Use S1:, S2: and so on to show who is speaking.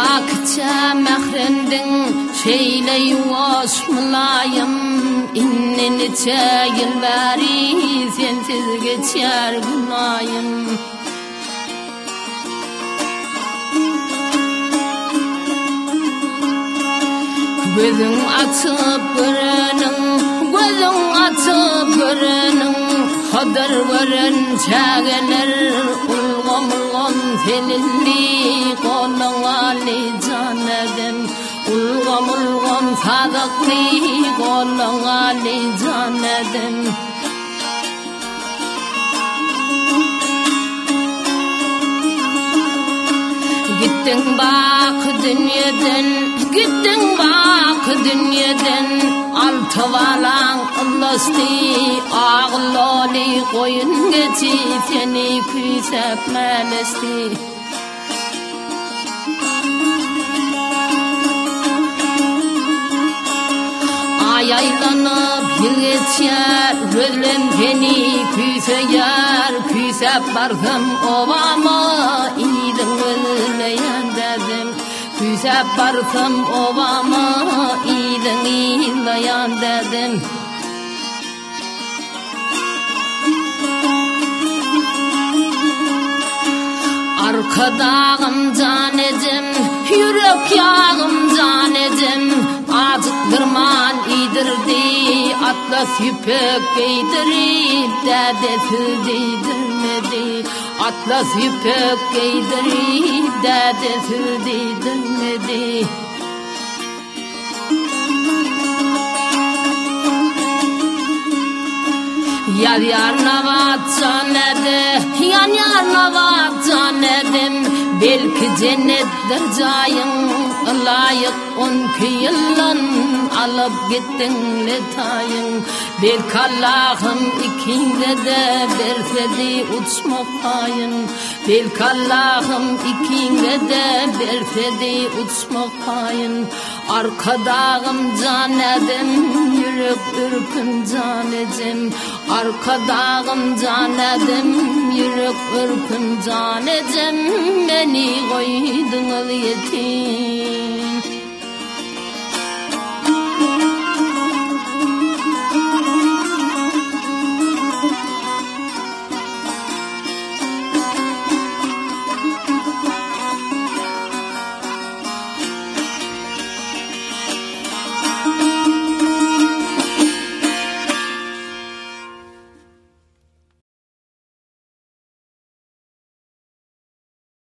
S1: Pakça mehrendin şeyle hoş mülayim İnneni çayıl bari sensiz geçer günayım Gözün açıp görünün Gözün açıp görünün Hadır veren çağeler Ulgam ulgam seninli Kolun ali canedin Ulgam ulgam sadıkli Kolun ali canedin Gittin bak dünyadan Gittin bak dünyadan Altı valan ıllısti Ağloli koyun geçi Seni küsep melesti Ayaylanıp yıl geçer Gözlem seni küseyer Küsep barkım ovama İyidin gözleyen dedim Küsep barkım ovama İyidin iyleyen dedim Arkadağım canecim Yürek yağım canecim Azık dırman idirdi Atlas yüpek giydirip Dedesi değdirmedi Atlas yüpek giydirip Dedesi değdirmedi Yar yarına vatsanede Yan yarına vatsanedim Belki cennettir cayın Layık 12 yıldan Alıp gittin letayın Belki Allah'ım ikinde de Versedi uçmak payın Belki Allah'ım ikinde de Versedi uçmak payın Arkadağım canedim Yürek ürküm canecim Arkadağım canedim Yürek ürküm canecim Beni koydun yetim